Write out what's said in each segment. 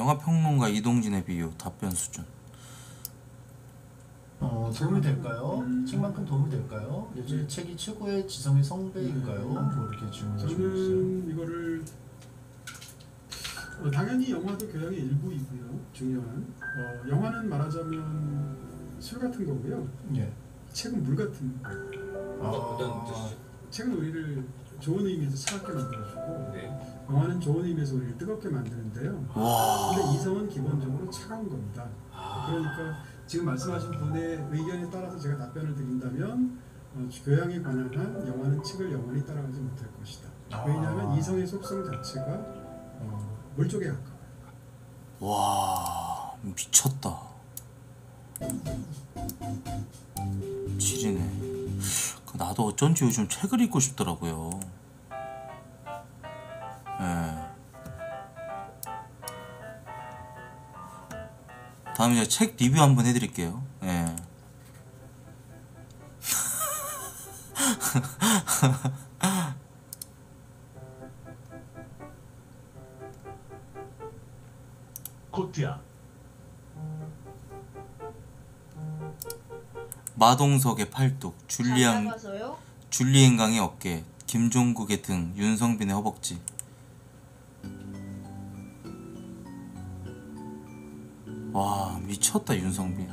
영화평론가 이동진의 비유 답변 수준. 도움이 될까요? 책만큼 도움이 될까요? 요즘 책이 최고의 지성의 성배인가요? 뭐 이렇게 질문해 주고 있어요. 저는 이거를 당연히 영화도 교양의 일부이고요. 중요한 영화는 말하자면 술 같은 거고요. 예. 책은 물 같은 거. 어떤 뜻이죠? 책은 우리를 좋은 의미에서 차갑게 만들어주고 네. 영화는 좋은 의미에서 우리를 뜨겁게 만드는데요. 근데 이성은 기본적으로 차가운 겁니다. 그러니까 지금 말씀하신 분의 의견에 따라서 제가 답변을 드린다면 교양에 관한 한 영화는 책을 영원히 따라가지 못할 것이다. 왜냐하면 이성의 속성 자체가 물 쪽에 가까워요. 와, 미쳤다. 지리네. 나도 어쩐지 요즘 책을 읽고 싶더라고요. 예. 다음에 제가 책 리뷰 한번 해드릴게요. 예. 코트야. 마동석의 팔뚝, 잡아서요? 줄리엔강의 어깨, 김종국의 등, 윤성빈의 허벅지. 와, 미쳤다 윤성빈.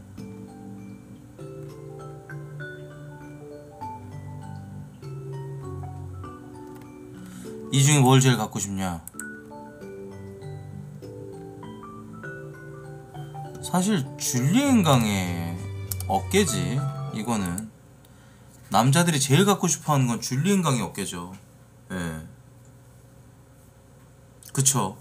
이 중에 뭘 제일 갖고 싶냐? 사실 줄리엔강의 어깨지. 이거는 남자들이 제일 갖고 싶어하는 건 줄리엔강의 어깨죠. 예, 그쵸.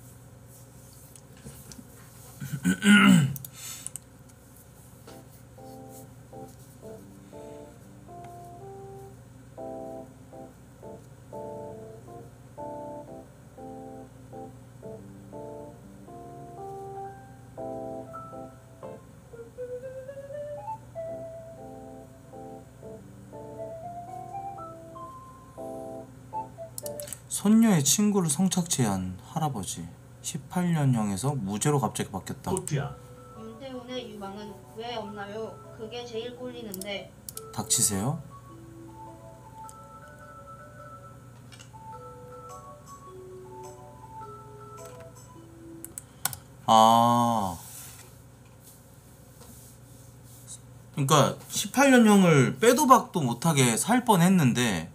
손녀의 친구를 성착취한 할아버지. 18년형에서 무죄로 갑자기 바뀌었다. 코트야. 윤태훈의 유방은 왜 없나요? 그게 제일 꼴리는데. 닥치세요. 아, 그러니까 18년형을 빼도 박도 못하게 살 뻔했는데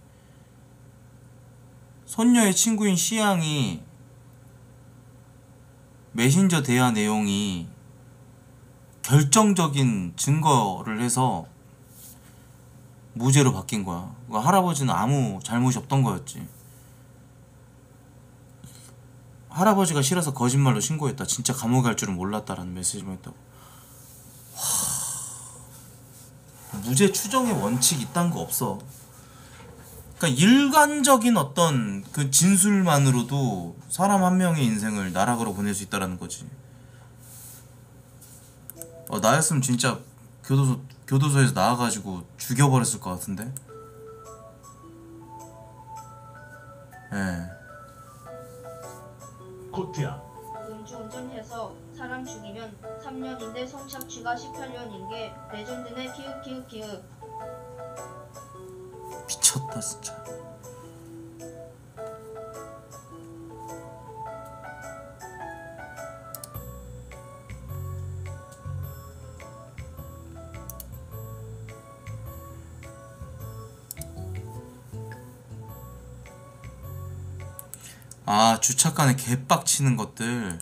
손녀의 친구인 C양이 메신저 대화 내용이 결정적인 증거를 해서 무죄로 바뀐 거야. 그러니까 할아버지는 아무 잘못이 없던 거였지. 할아버지가 싫어서 거짓말로 신고했다. 진짜 감옥에 갈 줄은 몰랐다라는 메시지만 했다고. 무죄 추정의 원칙 이딴 거 없어. 그러니까 일관적인 어떤 그 진술만으로도 사람 한 명의 인생을 나락으로 보낼 수 있다라는 거지. 나였으면 진짜 교도소에서 나와가지고 죽여버렸을 것 같은데. 예. 코트야. 음주운전해서 사람 죽이면 3년인데 성착취가 18년인 게 레전드네. 키읔. 미쳤다 진짜. 아, 주차간에 개빡치는 것들.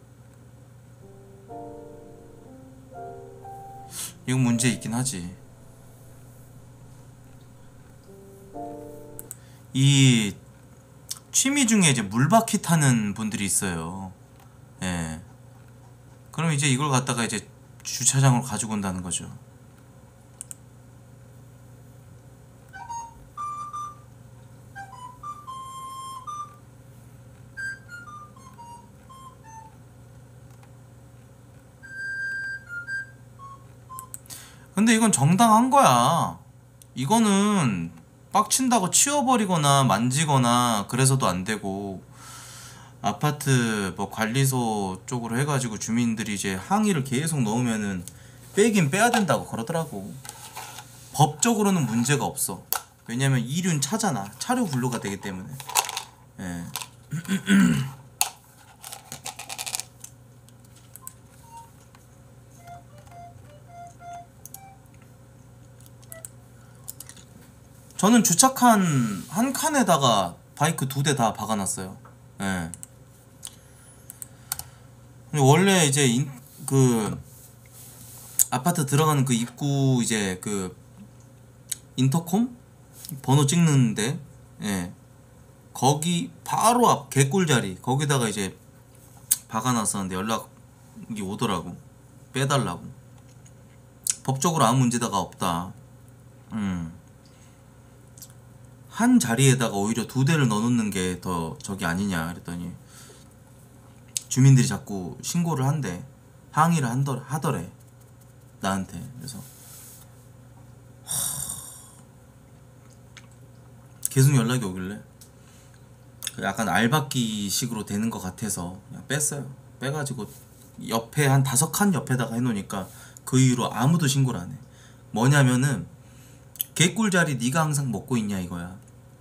이건 문제 있긴 하지. 이 취미 중에 이제 물바퀴 타는 분들이 있어요. 예. 그럼 이제 이걸 갖다가 이제 주차장으로 가지고 온다는 거죠. 근데 이건 정당한 거야. 이거는 빡친다고 치워버리거나 만지거나 그래서도 안 되고, 아파트 뭐 관리소 쪽으로 해가지고 주민들이 이제 항의를 계속 넣으면은 빼긴 빼야 된다고 그러더라고. 법적으로는 문제가 없어. 왜냐면 이륜 차잖아. 차료 분류가 되기 때문에. 예. 저는 주차칸 한 칸에다가 바이크 2대 다 박아놨어요. 예. 원래 이제 그 아파트 들어가는 그 입구 이제 그 인터콤 번호 찍는데, 예, 거기 바로 앞 개꿀자리 거기다가 이제 박아놨었는데 연락이 오더라고. 빼달라고. 법적으로 아무 문제가 없다. 한 자리에다가 오히려 2대를 넣어놓는 게 더 저기 아니냐 그랬더니 주민들이 자꾸 신고를 한대. 항의를 하더래 나한테. 그래서 계속 연락이 오길래 약간 알박기 식으로 되는 것 같아서 그냥 뺐어요. 빼가지고 옆에 한 5칸 옆에다가 해놓으니까 그 이후로 아무도 신고를 안 해. 뭐냐면은 개꿀자리 네가 항상 먹고 있냐 이거야.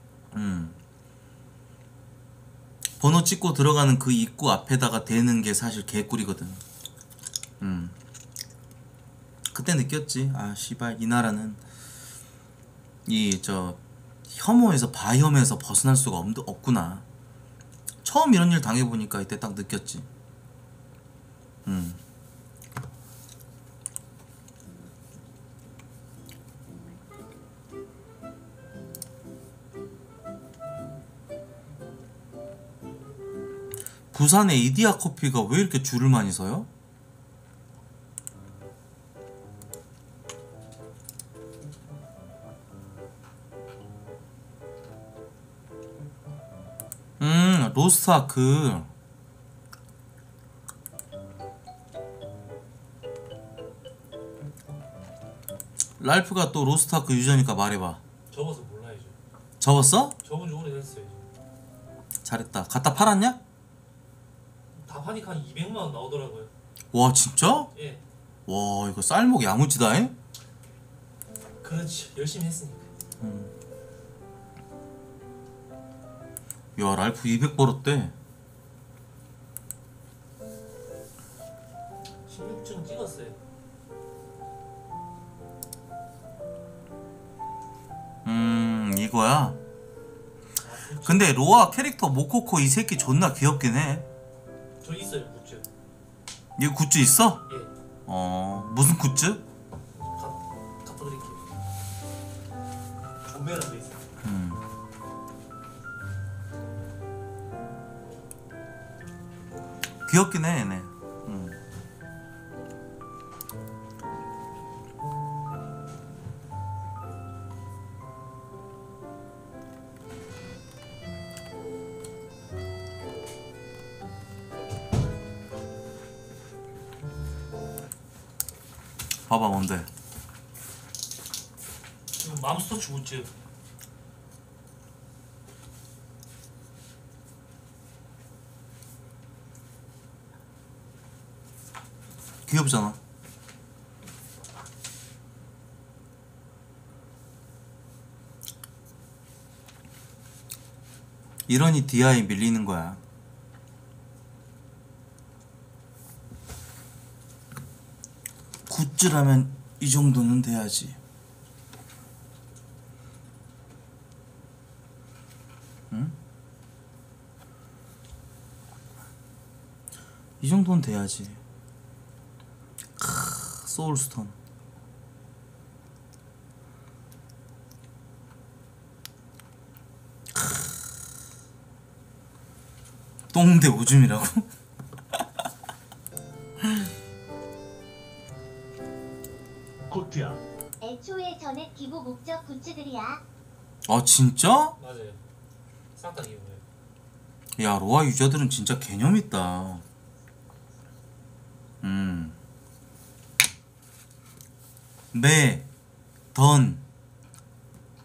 번호 찍고 들어가는 그 입구 앞에다가 대는 게 사실 개꿀이거든. 그때 느꼈지. 아 씨발 이 나라는 이 저 혐오에서 바혐에서 벗어날 수가 없구나. 처음 이런 일 당해보니까 이때 딱 느꼈지. 부산의 이디야 커피가 왜 이렇게 줄을 많이 서요? 로스트아크. 랄프가 또 로스트아크 유저니까 말해봐. 접어서 몰라야죠. 접었어? 접은 지 오래됐어요. 잘했다. 갖다 팔았냐? 다 파니까 한 200만 원 나오더라고요. 와 진짜? 예. 와 이거 쌀목 야무지다 해? 그렇지. 열심히 했으니까. 야 랄프 200 벌었대. 16층 찍었어요. 이거야. 아, 근데 로아 캐릭터 모코코 이 새끼 존나 귀엽긴 해. 저 있어요, 굿즈. 이거 굿즈 있어? 예. 무슨 굿즈? 갖다 드릴게요. 조매라고 있어요. 귀엽긴 해 얘네. 봐봐 뭔데? 지금 맘스터치 굿즈. 귀엽잖아. 이러니 DI 밀리는 거야. 굿즈라면 이 정도는 돼야지. 응? 이 정도는 돼야지. 소울스톤. 똥대 오줌이라고? 코트야. 애초에 전액 기부 목적 굿즈들이야. 아 진짜? 맞아요. 싹 다 이거예요. 야 로아 유저들은 진짜 개념 있다. 매, 던,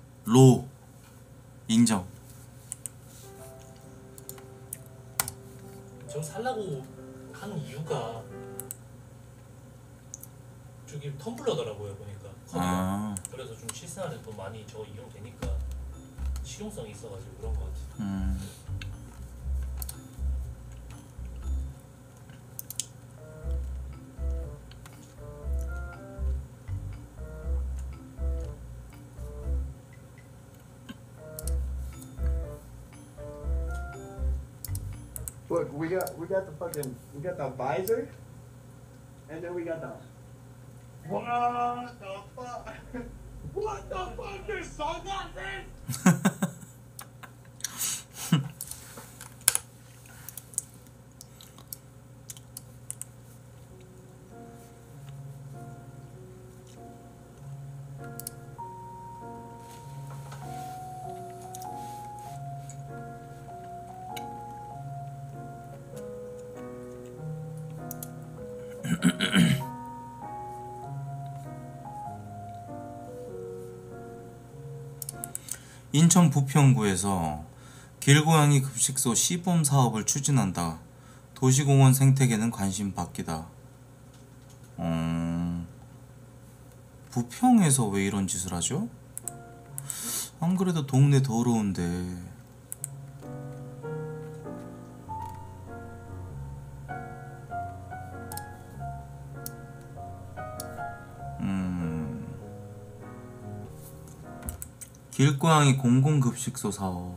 로 인정. 저 살라고 하는 이유가 저기 텀블러더라고요 보니까. 아, 그래서 좀 실생활에 또 많이 저거 이용되니까 실용성이 있어가지고 그런 것 같아요. Look, we got the visor, and then we got the. What the fuck? What the fuck? There's sunglasses. 인천 부평구에서 길고양이 급식소 시범 사업을 추진한다. 도시공원 생태계는 관심 밖이다. 부평에서 왜 이런 짓을 하죠? 안 그래도 동네 더러운데. 길고양이 공공급식소 사업.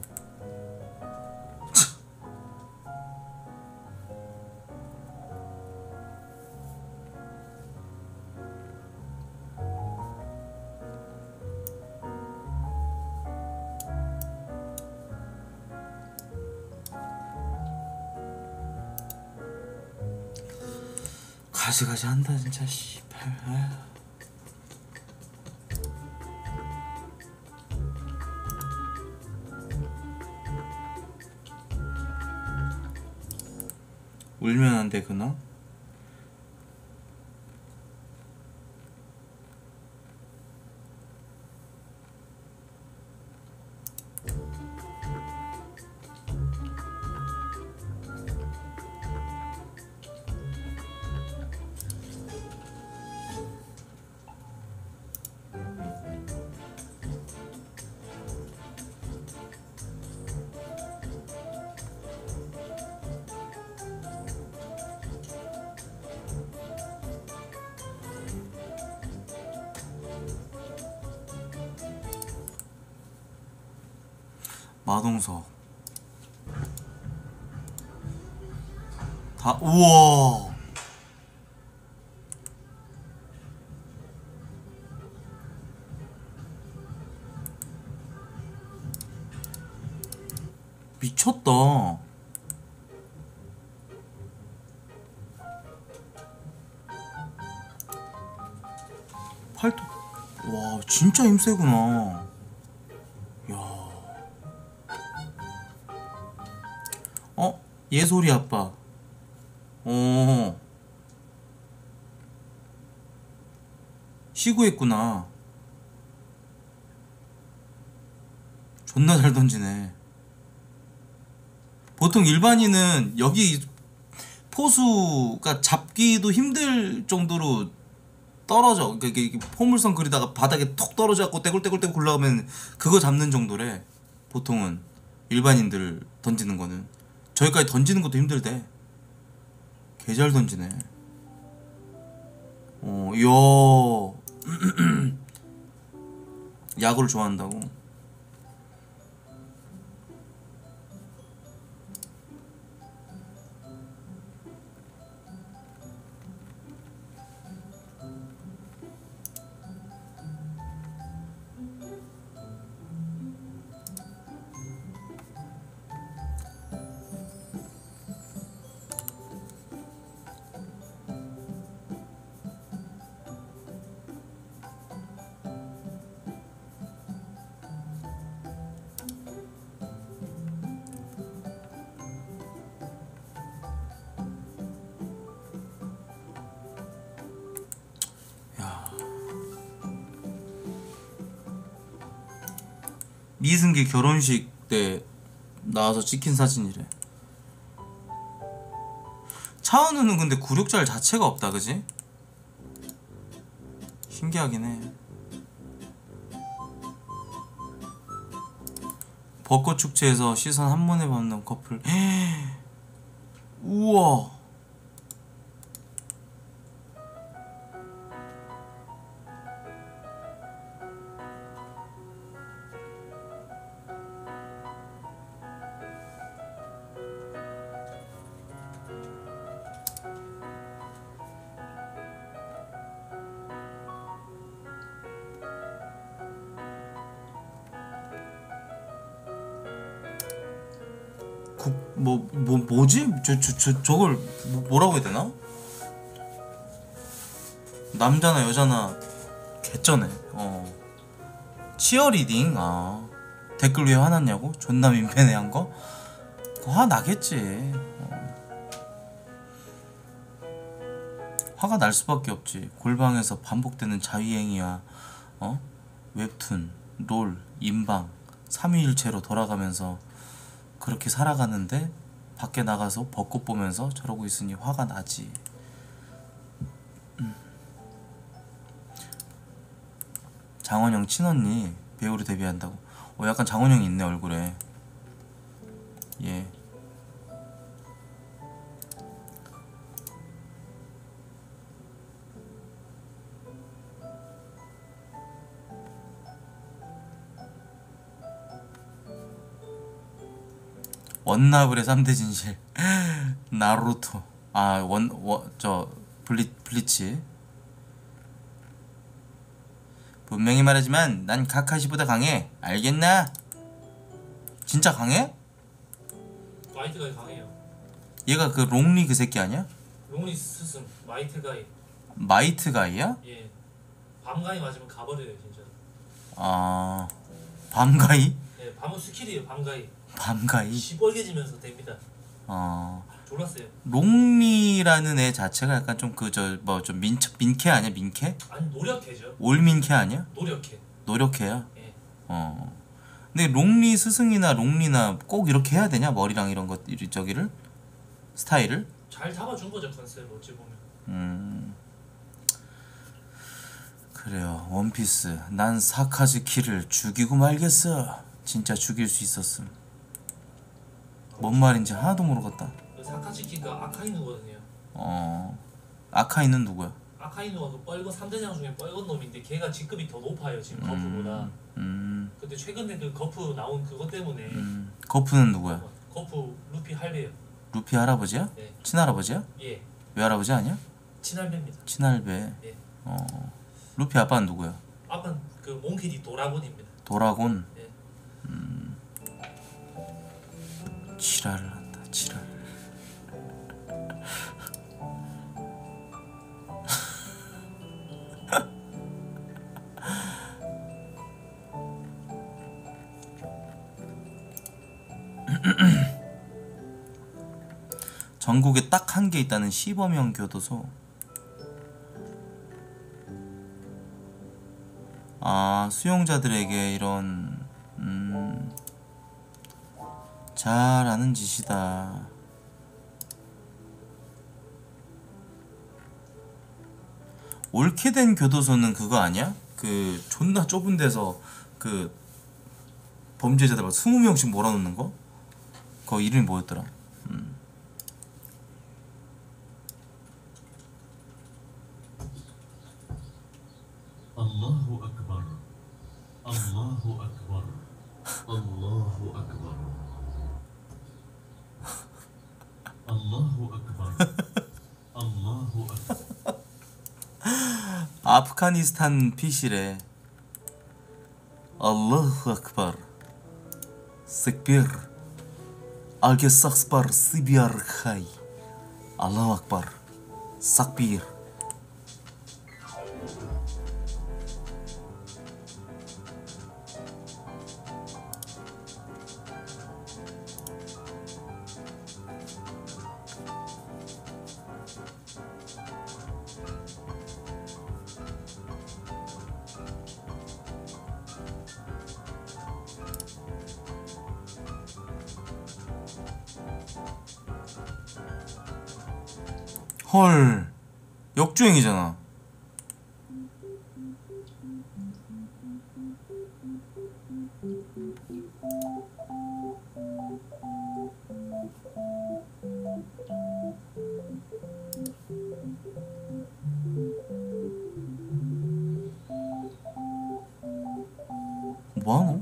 가지가지 한다 진짜 씨발. 아휴. 울면 안 되구나. 마동석 다 우와 미쳤다. 팔뚝 와 진짜 힘세구나. 야 예솔이 아빠. 시구했구나. 존나 잘 던지네. 보통 일반인은 여기 포수가 잡기도 힘들 정도로 떨어져. 그러니까 이게 포물선 그리다가 바닥에 톡 떨어져갖고 떼굴떼굴떼굴 굴러가면 그거 잡는 정도래. 보통은 일반인들 던지는 거는. 저기까지 던지는 것도 힘들대. 개 잘 던지네. 이야. 야구를 좋아한다고? 이승기 결혼식 때 나와서 찍힌 사진이래. 차은우는 근데 굴욕절 자체가 없다, 그지? 신기하긴 해. 벚꽃 축제에서 시선 한 번에 받는 커플. 우와. 뭐지? 저걸 뭐라고 해야 되나? 남자나 여자나 개쩌네. 치어리딩. 아, 댓글 왜 화났냐고? 존나 민폐네 한 거? 화 나겠지. 화가 날 수밖에 없지. 골방에서 반복되는 자위행위와 웹툰, 롤, 인방 3위일체로 돌아가면서 그렇게 살아가는데 밖에 나가서 벚꽃 보면서 저러고 있으니 화가 나지. 장원영 친언니 배우로 데뷔한다고. 약간 장원영이 있네 얼굴에. 예. 원나블의 3대 진실. 나루토. 아, 블리치. 분명히 말하지만 난 카카시보다 강해. 알겠나? 진짜 강해? 마이트가이 강해요. 얘가 그 롱리 그 새끼 아니야? 롱리 스승 마이트가이. 마이트가이야? 예. 밤가이 맞으면 가버려요 진짜. 아, 밤가이? 예, 밤은 스킬이에요 밤가이. 밤가이? 시뻘개지면서 됩니다. 졸랐어요. 롱리라는 애 자체가 약간 좀 좀 민캐 아니야? 민캐? 아니 노력해죠. 올민캐 아니야? 노력해. 노력해야? 예. 근데 롱리 스승이나 롱리나 꼭 이렇게 해야 되냐? 머리랑 이런 것 저기를? 스타일을? 잘 잡아준 거죠 컨셉 어찌 보면. 그래요. 원피스. 난 사카즈키를 죽이고 말겠어. 진짜 죽일 수 있었음. 뭔 말인지 하나도 모르겠다. 그 사카츠키가 아카이누거든요. 아카이는 누구야? 아카이누가 그 뻘건 3대장 중에 뻘건 놈인데 걔가 직급이 더 높아요 지금 거프보다. 근데 최근에 그 거프 나온 그것 때문에 거프는 누구야? 거프 루피 할배요. 루피 할아버지야? 네. 친할아버지야? 예. 외할아버지 아니야? 친할배입니다. 친할배. 예. 루피 아빠는 누구야? 아빠는 그 몽키디 도라곤입니다. 도라곤. 예. 지랄을 한다. 지랄. 전국에 딱 한 개 있다는 시범형 교도소. 아, 수용자들에게 이런 잘하는 짓이다. 옳게 된 교도소는 그거 아니야? 그 존나 좁은 데서 그 범죄자들 막 20명씩 몰아놓는 거? 그거 이름이 뭐였더라? الله أكبر الله أكبر الله أكبر الله أكبر الله أكبر. 아프가니스탄 PC래. 알라후 악발. 스크비르. 알게 삭스바르 스비아르 카이. 알라후 악발. 삭비르. 헐, 역주행이잖아. 뭐하노?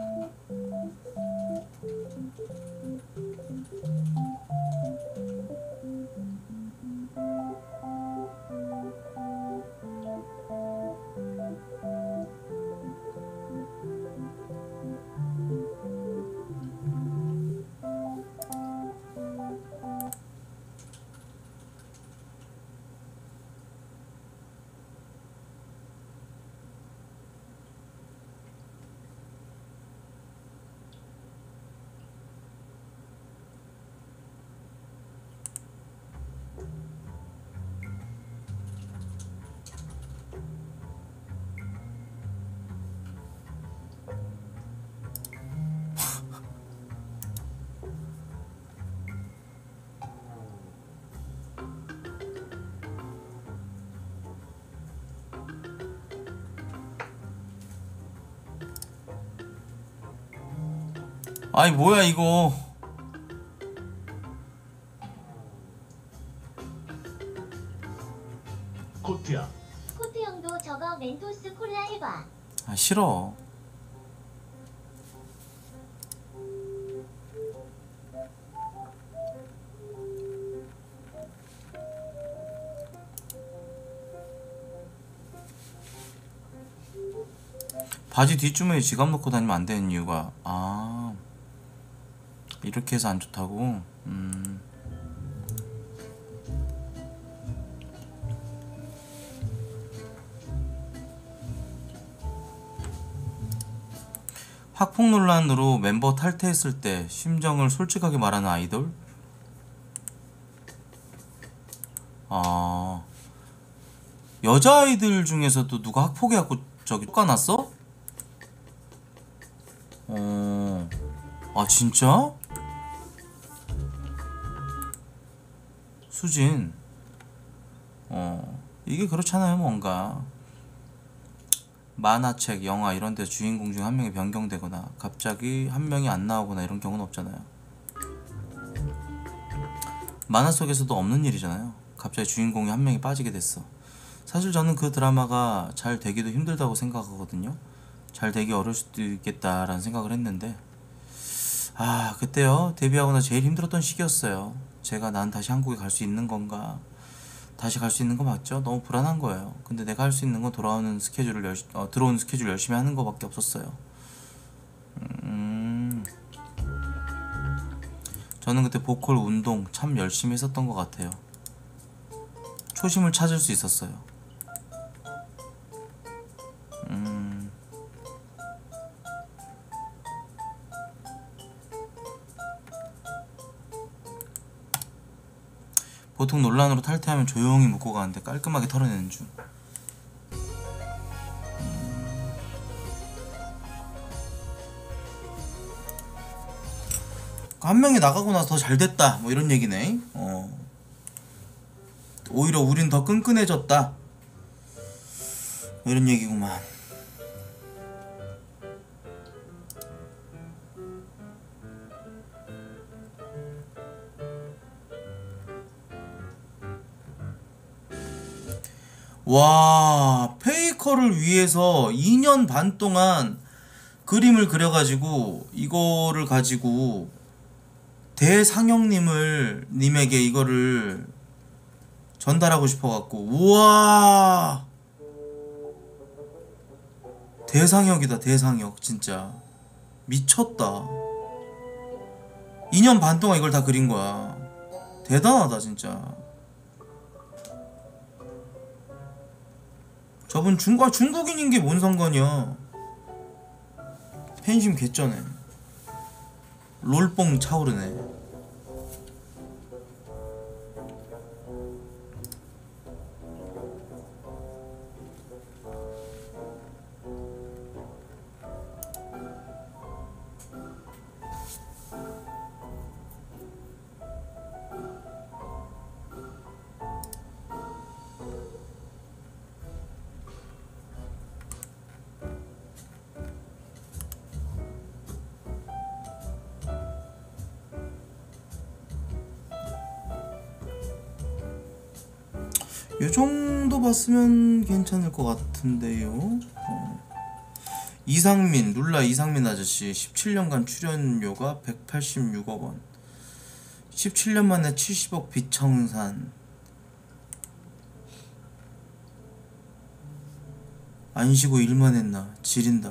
아이 뭐야 이거. 코트야. 코트 형도 저거 멘토스 콜라 해봐. 아 싫어. 바지 뒷주머니에 지갑 넣고 다니면 안 되는 이유가, 아 이렇게 해서 안 좋다고? 학폭 논란으로 멤버 탈퇴했을 때 심정을 솔직하게 말하는 아이돌? 아 여자아이들 중에서도 누가 학폭해갖고 저기 쫓아났어? 아 진짜? 수진, 이게 그렇잖아요. 뭔가 만화책, 영화 이런 데 주인공 중 한 명이 변경되거나 갑자기 한 명이 안 나오거나 이런 경우는 없잖아요. 만화 속에서도 없는 일이잖아요. 갑자기 주인공이 한 명이 빠지게 됐어. 사실 저는 그 드라마가 잘 되기도 힘들다고 생각하거든요. 잘 되기 어려울 수도 있겠다라는 생각을 했는데, 아 그때요 데뷔하고 나 제일 힘들었던 시기였어요. 제가 난 다시 한국에 갈 수 있는 건가, 다시 갈 수 있는 거 맞죠? 너무 불안한 거예요. 근데 내가 할 수 있는 건 돌아오는 스케줄을 들어오는 스케줄 열심히 하는 거밖에 없었어요. 저는 그때 보컬 운동 참 열심히 했었던 것 같아요. 초심을 찾을 수 있었어요. 보통 논란으로 탈퇴하면 조용히 묻고 가는데 깔끔하게 털어내는 중. 한 명이 나가고 나서 더 잘됐다 뭐 이런 얘기네. 오히려 우린 더 끈끈해졌다 뭐 이런 얘기구만. 와, 페이커를 위해서 2년 반 동안 그림을 그려가지고 이거를 가지고 님에게 이거를 전달하고 싶어갖고, 우와 대상역이다. 대상역 진짜 미쳤다. 2년 반 동안 이걸 다 그린 거야. 대단하다 진짜. 저분 중국인인 게 뭔 상관이야. 팬심 개쩌네. 롤뽕 차오르네. 요 정도 봤으면 괜찮을 것 같은데요. 이상민, 룰라 이상민 아저씨 17년간 출연료가 186억 원. 17년 만에 70억 비청산. 안 쉬고 일만 했나. 지린다.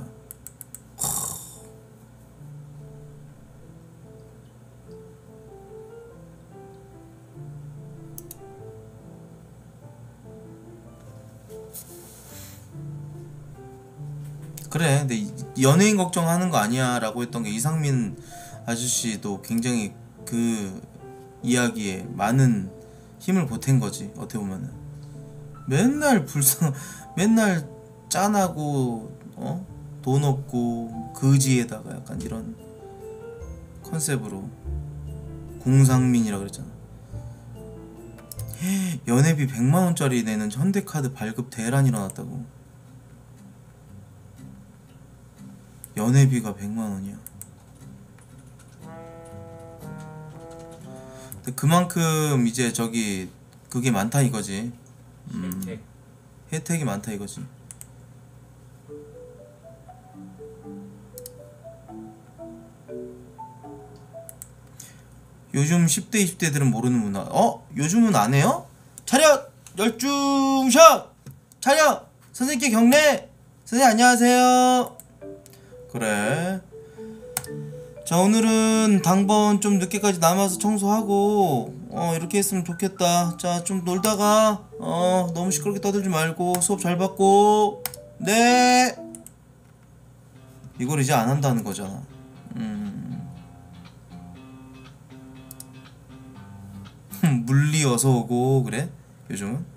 그래, 근데 연예인 걱정하는 거 아니야 라고 했던 게 이상민 아저씨도 굉장히 그 이야기에 많은 힘을 보탠 거지. 어떻게 보면은 맨날 맨날 짠하고 돈 없고 거지에다가 약간 이런 컨셉으로 공상민이라 그랬잖아. 연회비 100만원짜리 내는 현대카드 발급 대란 일어났다고. 연회비가 100만원이야. 근데 그만큼 이제 저기 그게 많다 이거지. 혜택이 많다 이거지. 요즘 10대 20대들은 모르는 문화. 요즘은 안 해요? 차렷! 열중샷! 차렷! 선생님께 경례! 선생님 안녕하세요. 그래. 자, 오늘은 당번 좀 늦게까지 남아서 청소하고 이렇게 했으면 좋겠다. 자, 좀 놀다가 너무 시끄럽게 떠들지 말고 수업 잘 받고. 네. 이걸 이제 안 한다는 거잖아. 물리 어서 오고 그래? 요즘은?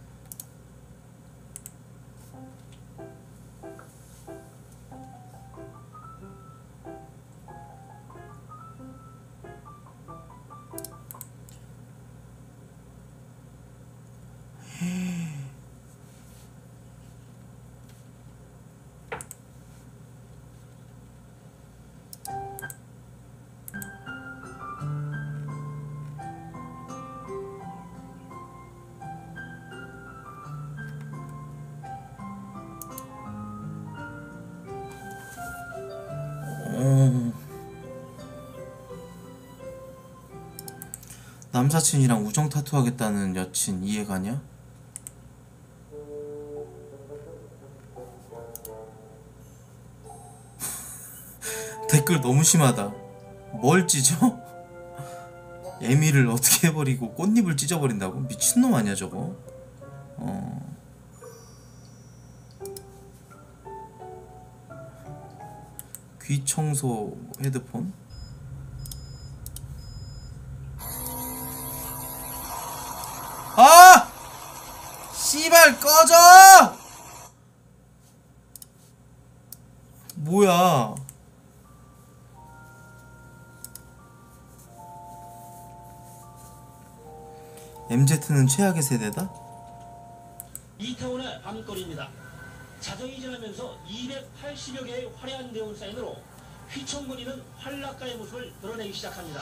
남사친이랑 우정 타투 하겠다는 여친 이해가냐? 댓글 너무 심하다. 뭘 찢어? 에미를 어떻게 해버리고 꽃잎을 찢어버린다고? 미친놈 아니야 저거? 귀청소 헤드폰? 아! 씨발 꺼져! 뭐야? MZ는 최악의 세대다? 이태원의 밤거리입니다. 자정이 지나면서 280여 개의 화려한 네온 사인으로 휘청거리는 활락가의 모습을 드러내기 시작합니다.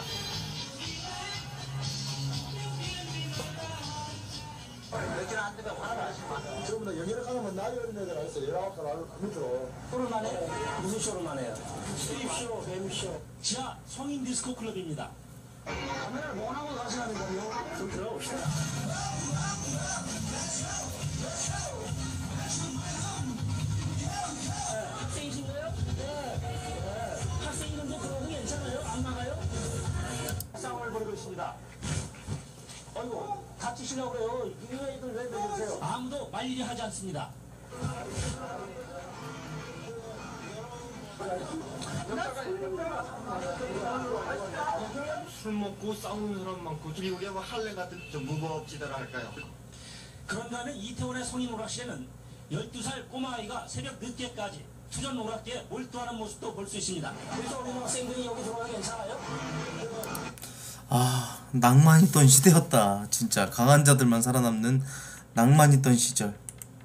맥주는 안 되면 화를 하시면 전부 다 영예를 가면 나이 어린 애들 알았어. 19살 안 믿어. 쇼를만 해? 무슨 쇼를만 해요? 스트립쇼, 뱀쇼. 지하 성인 디스코 클럽입니다. 카메라를 못 하고 가시라는 거요? 좀 들어봅시다. 학생이신가요? 네. 학생이는데 들어도 괜찮아요? 안 나가요? 싸움을 벌이고 있습니다. 아이고, 다치시려고 그래요. 이 애들 왜 그러세요? 아무도 말일이 하지 않습니다. 술 먹고 싸우는 사람 많고 미국에 뭐 할래 같은 좀 무법지대라 할까요? 그런가 하면 이태원의 성인 오락실에는 12살 꼬마아이가 새벽 늦게까지 투전 오락기에 몰두하는 모습도 볼 수 있습니다. 그래서 우리 학생들이 여기 들어가도 괜찮아요? 아, 낭만 있던 시대였다. 진짜 강한 자들만 살아남는 낭만 있던 시절.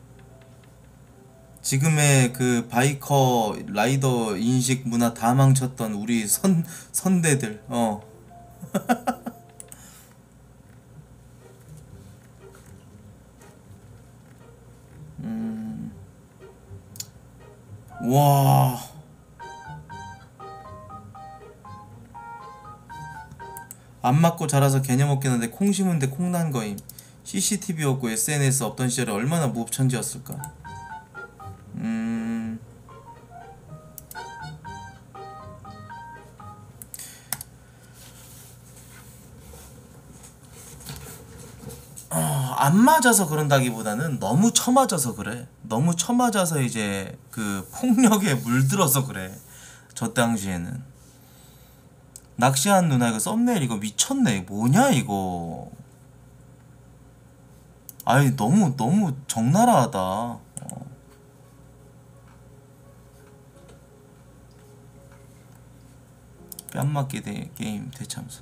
지금의 그 바이커 라이더 인식 문화 다 망쳤던 우리 선대들. 와. 안 맞고 자라서 개념 없긴 한데 콩 심은데 콩 난 거임. CCTV 없고 SNS 없던 시절에 얼마나 무법천지였을까. 안 맞아서 그런다기보다는 너무 처맞아서 그래. 너무 처맞아서 이제 그 폭력에 물들어서 그래. 저 당시에는. 낚시한 누나 이거 썸네일 이거 미쳤네. 뭐냐 이거. 아이 너무 적나라하다. 뺨맞기 게임 대참사.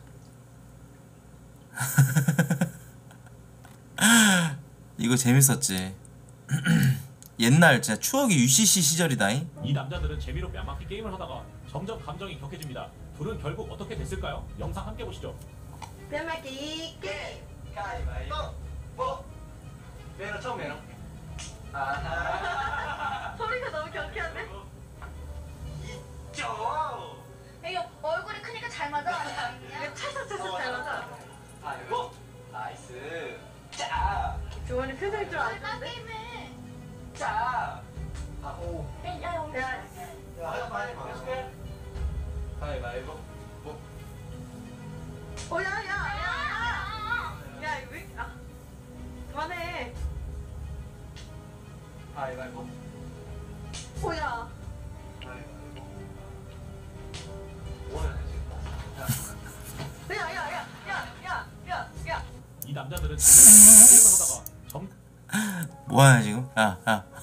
이거 재밌었지. 옛날 진짜 추억의 UCC 시절이다잉. 이 남자들은 재미로 뺨맞기 게임을 하다가 점점 감정이 격해집니다. 둘은 결국 어떻게 됐을까요? 영상 함께 보시죠. 뺨맞기 게임. 가위바위보. 뭐? 매너 처음 매너. 소리가 너무 경쾌한데? 있죠. 이거 얼굴이 크니까 잘 맞아. 이게 차사차사 잘 맞아. 아이고. 나이스. 자. 조원이 표정이 좀 안 좋은데? 자. 아, 오. 야, 가위바위보. 가위바위보. 뭐? 야, 이거 왜? 그만해. 가위바위보. 야. 가위바위보. 뭐야 지금? 이 남자들은 재미로 뺨맞기 게임을 하다가 뭐하냐 지금? 야